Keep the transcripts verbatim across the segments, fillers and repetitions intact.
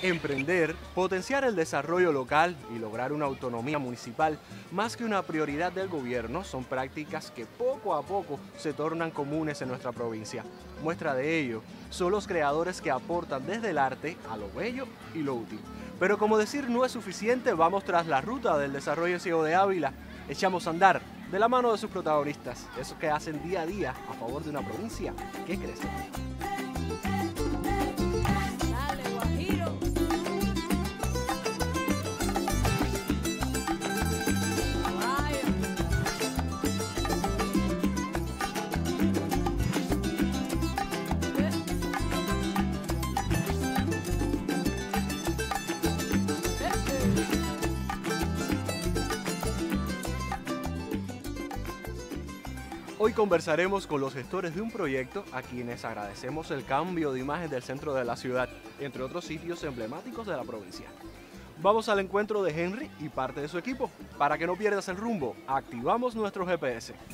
Emprender, potenciar el desarrollo local y lograr una autonomía municipal, más que una prioridad del gobierno, son prácticas que poco a poco se tornan comunes en nuestra provincia. Muestra de ello son los creadores que aportan desde el arte a lo bello y lo útil. Pero como decir no es suficiente, vamos tras la ruta del desarrollo ciego de Ávila. Echamos a andar de la mano de sus protagonistas, esos que hacen día a día a favor de una provincia que crece. Hoy conversaremos con los gestores de un proyecto a quienes agradecemos el cambio de imagen del centro de la ciudad, entre otros sitios emblemáticos de la provincia. Vamos al encuentro de Henry y parte de su equipo. Para que no pierdas el rumbo, activamos nuestro G P S.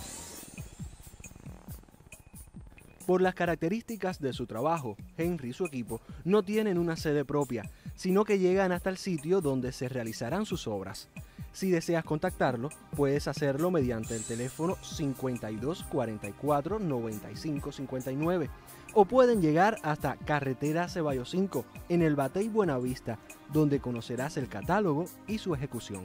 Por las características de su trabajo, Henry y su equipo no tienen una sede propia, sino que llegan hasta el sitio donde se realizarán sus obras. Si deseas contactarlo, puedes hacerlo mediante el teléfono cincuenta y dos cuarenta y cuatro noventa y cinco cincuenta y nueve o pueden llegar hasta Carretera Ceballos cinco en el Batey Buenavista, donde conocerás el catálogo y su ejecución.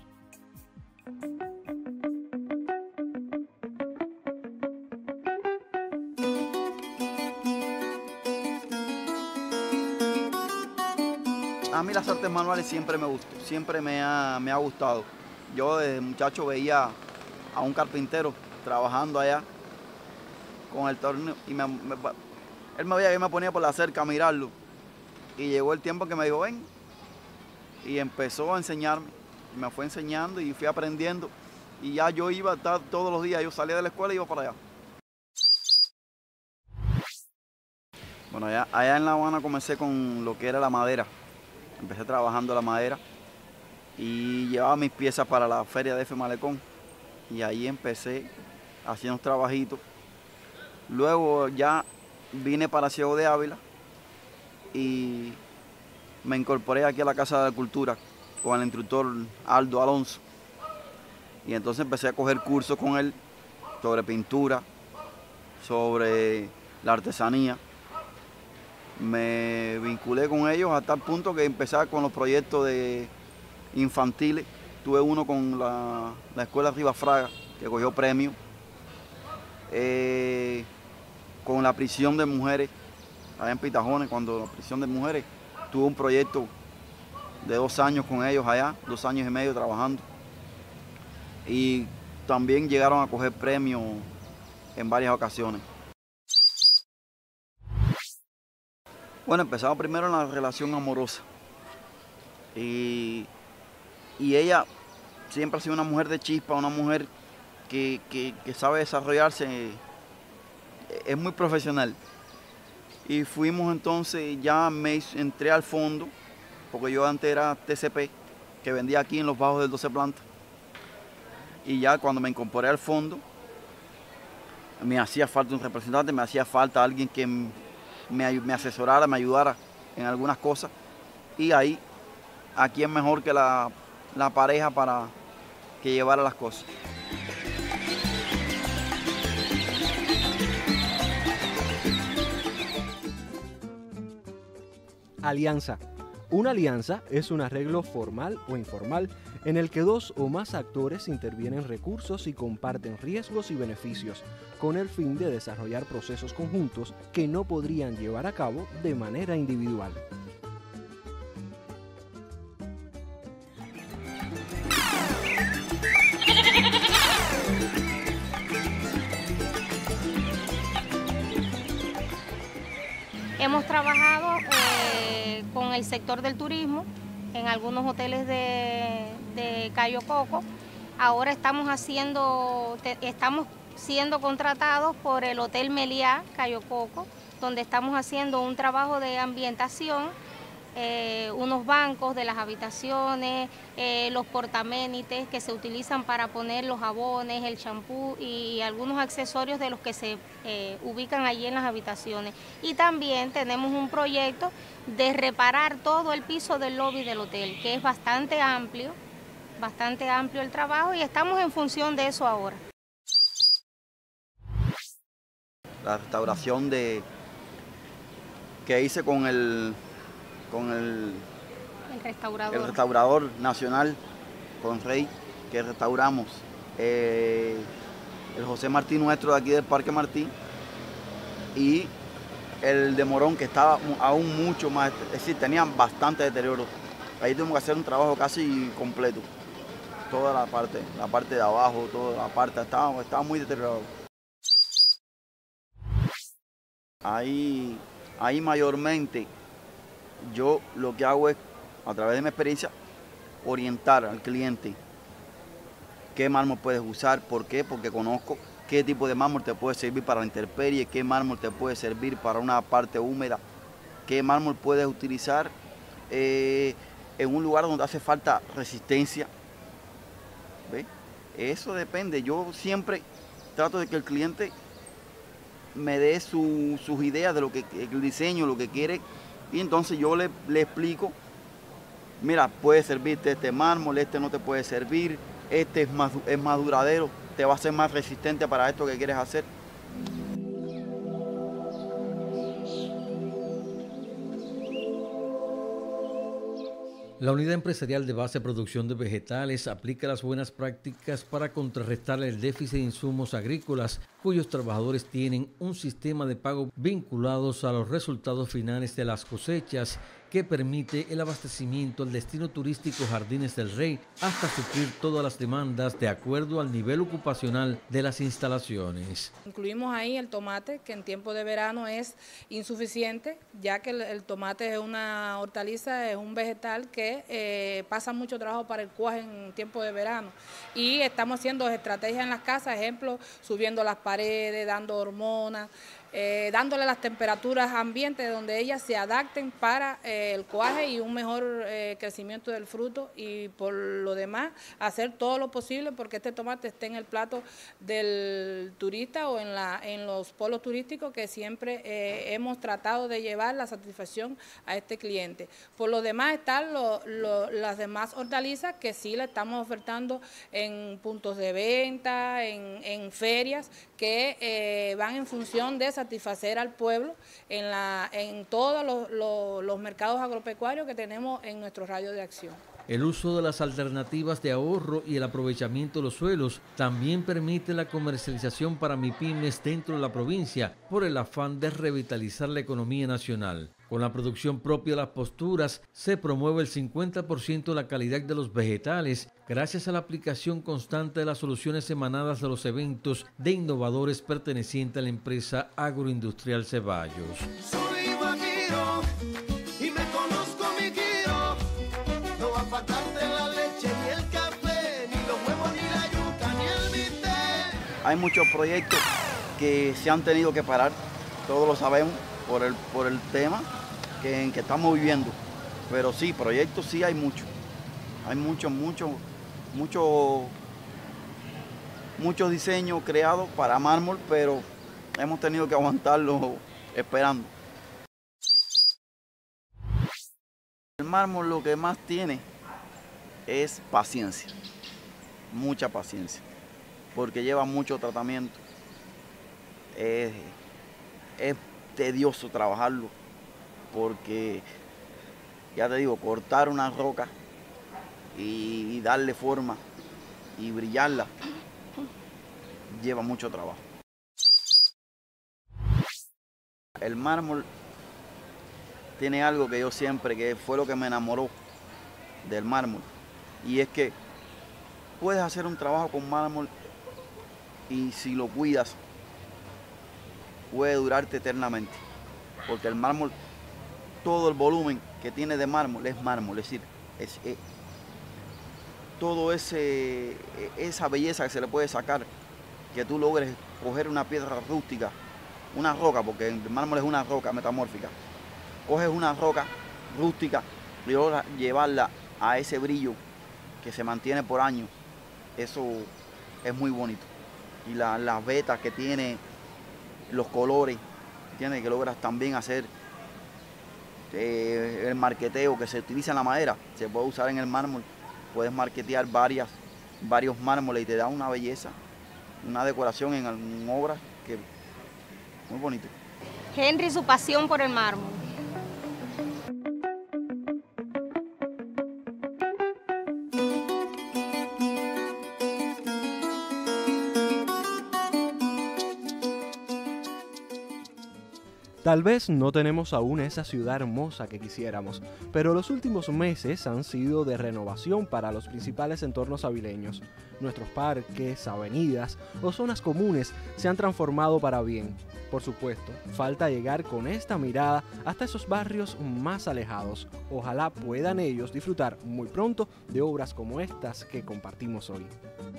A mí las artes manuales siempre me gustó, siempre me ha, me ha gustado. Yo desde muchacho veía a un carpintero trabajando allá con el tornillo y me, me, él me veía que me ponía por la cerca a mirarlo. Y llegó el tiempo que me dijo, ven, y empezó a enseñarme. Y me fue enseñando y fui aprendiendo. Y ya yo iba a estar todos los días, yo salía de la escuela y iba para allá. Bueno, allá, allá en La Habana comencé con lo que era la madera. Empecé trabajando la madera y llevaba mis piezas para la feria de F Malecón y ahí empecé haciendo unos trabajitos. Luego ya vine para Ciego de Ávila y me incorporé aquí a la Casa de la Cultura con el instructor Aldo Alonso y entonces empecé a coger cursos con él sobre pintura, sobre la artesanía. Me vinculé con ellos a tal punto que empecé con los proyectos de infantiles. Tuve uno con la, la escuela Rivas Fraga, que cogió premio. Eh, con la prisión de mujeres, allá en Pitajones, cuando la prisión de mujeres, tuve un proyecto de dos años con ellos allá, dos años y medio trabajando. Y también llegaron a coger premios en varias ocasiones. Bueno, empezamos primero en la relación amorosa y, y ella siempre ha sido una mujer de chispa, una mujer que, que, que sabe desarrollarse, es muy profesional. Y fuimos entonces, ya me entré al fondo, porque yo antes era T C P, que vendía aquí en los bajos del doce Planta. Y ya cuando me incorporé al fondo, me hacía falta un representante, me hacía falta alguien que Me, me asesorara, me ayudara en algunas cosas. Y ahí, ¿a quién mejor que la, la pareja para que llevara las cosas? Alianza. Una alianza es un arreglo formal o informal en el que dos o más actores intervienen recursos y comparten riesgos y beneficios, con el fin de desarrollar procesos conjuntos que no podrían llevar a cabo de manera individual. Hemos trabajado eh, con el sector del turismo en algunos hoteles de, de Cayo Coco. Ahora estamos haciendo, te, estamos siendo contratados por el Hotel Meliá Cayo Coco, donde estamos haciendo un trabajo de ambientación eh, unos bancos de las habitaciones, eh, los portaménites que se utilizan para poner los jabones, el champú y algunos accesorios de los que se eh, ubican allí en las habitaciones. Y también tenemos un proyecto de reparar todo el piso del lobby del hotel, que es bastante amplio, bastante amplio el trabajo y estamos en función de eso ahora. La restauración de que hice con el con el, el restaurador. el restaurador nacional, con Rey, que restauramos eh, el José Martí nuestro de aquí del Parque Martí y el de Morón, que estaba aún mucho más, es decir, tenían bastante deterioro. Ahí tuvimos que hacer un trabajo casi completo. Toda la parte, la parte de abajo, toda la parte, estaba, estaba muy deteriorado. Ahí, ahí mayormente yo lo que hago es, a través de mi experiencia, orientar al cliente qué mármol puedes usar, por qué, porque conozco qué tipo de mármol te puede servir para la intemperie, qué mármol te puede servir para una parte húmeda, qué mármol puedes utilizar eh, en un lugar donde hace falta resistencia. ¿Ve? Eso depende, yo siempre trato de que el cliente me dé su, sus ideas de lo que el diseño, lo que quiere, y entonces yo le, le explico, mira, puede servirte este mármol, este no te puede servir, este es más, es más duradero, te va a ser más resistente para esto que quieres hacer. La unidad empresarial de base producción de vegetales aplica las buenas prácticas para contrarrestar el déficit de insumos agrícolas, cuyos trabajadores tienen un sistema de pago vinculados a los resultados finales de las cosechas que permite el abastecimiento al destino turístico Jardines del Rey hasta suplir todas las demandas de acuerdo al nivel ocupacional de las instalaciones. Incluimos ahí el tomate, que en tiempo de verano es insuficiente, ya que el, el tomate es una hortaliza, es un vegetal que eh, pasa mucho trabajo para el cuaje en tiempo de verano. Y estamos haciendo estrategias en las casas, ejemplo, subiendo las paredes, dando hormonas, Eh, dándole las temperaturas ambientes donde ellas se adapten para eh, el cuaje y un mejor eh, crecimiento del fruto, y por lo demás hacer todo lo posible porque este tomate esté en el plato del turista o en, la, en los polos turísticos que siempre eh, hemos tratado de llevar la satisfacción a este cliente. Por lo demás están lo, lo, las demás hortalizas que sí le estamos ofertando en puntos de venta, en, en ferias que eh, van en función de satisfacer al pueblo en, la, en todos los, los, los mercados agropecuarios que tenemos en nuestro radio de acción. El uso de las alternativas de ahorro y el aprovechamiento de los suelos también permite la comercialización para MIPYMES dentro de la provincia por el afán de revitalizar la economía nacional. Con la producción propia de las posturas se promueve el cincuenta por ciento de la calidad de los vegetales gracias a la aplicación constante de las soluciones emanadas de los eventos de innovadores pertenecientes a la empresa agroindustrial Ceballos. Soy guajiro y me conozco mi giro. No va a faltarte la leche, ni el café, ni los huevos, ni la yuca, ni el bistec. Hay muchos proyectos que se han tenido que parar, todos lo sabemos, por el, por el tema que, en que estamos viviendo. Pero sí, proyectos sí hay muchos. Hay muchos, muchos, muchos, muchos diseños creados para mármol, pero hemos tenido que aguantarlo esperando. El mármol lo que más tiene es paciencia, mucha paciencia, porque lleva mucho tratamiento. Es, es tedioso trabajarlo, porque, ya te digo, cortar una roca y, y darle forma y brillarla lleva mucho trabajo. El mármol tiene algo que yo siempre, que fue lo que me enamoró del mármol, y es que puedes hacer un trabajo con mármol y si lo cuidas puede durarte eternamente, porque el mármol, todo el volumen que tiene de mármol es mármol, es decir, es, es, todo ese, esa belleza que se le puede sacar, que tú logres coger una piedra rústica, una roca, porque el mármol es una roca metamórfica, coges una roca rústica, y luego llevarla a ese brillo que se mantiene por años, eso es muy bonito. Y la, las vetas que tiene, los colores, ¿entiendes? Que logras también hacer eh, el marqueteo que se utiliza en la madera, se puede usar en el mármol, puedes marquetear varias, varios mármoles y te da una belleza, una decoración en, en obras que muy bonito. Henry, su pasión por el mármol. Tal vez no tenemos aún esa ciudad hermosa que quisiéramos, pero los últimos meses han sido de renovación para los principales entornos avileños. Nuestros parques, avenidas o zonas comunes se han transformado para bien. Por supuesto, falta llegar con esta mirada hasta esos barrios más alejados. Ojalá puedan ellos disfrutar muy pronto de obras como estas que compartimos hoy.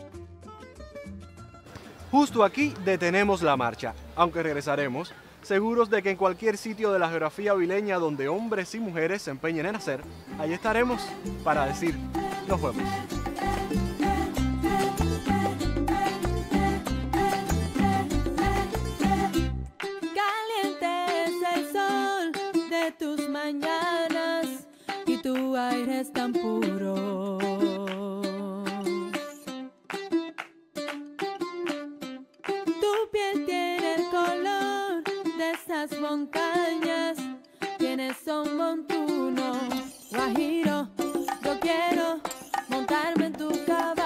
Justo aquí detenemos la marcha, aunque regresaremos seguros de que en cualquier sitio de la geografía avileña donde hombres y mujeres se empeñen en hacer, allí estaremos para decir, nos vemos. Caliente es el sol de tus mañanas y tu aire es tan puro. Tu piel tiene el color de esas montañas, tienes son montuno, guajiro, yo quiero montarme en tu cabello.